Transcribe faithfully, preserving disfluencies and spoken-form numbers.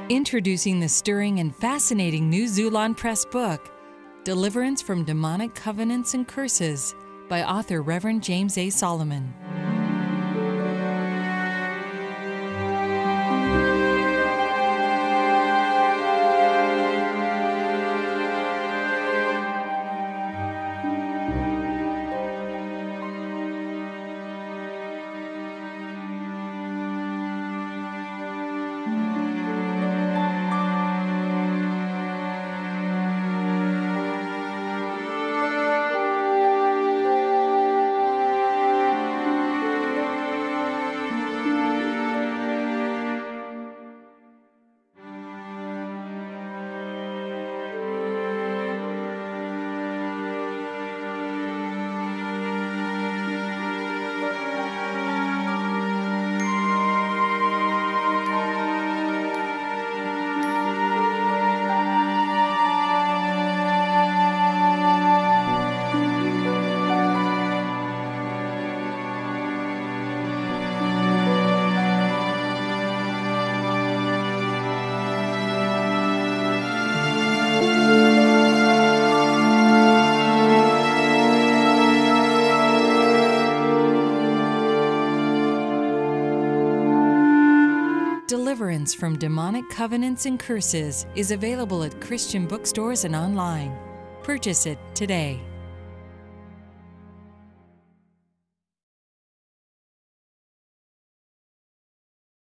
Introducing the stirring and fascinating new Xulon Press book, Deliverance from Demonic Covenants and Curses, by author Reverend James A. Solomon. Deliverance from Demonic Covenants and Curses is available at Christian bookstores and online. Purchase it today.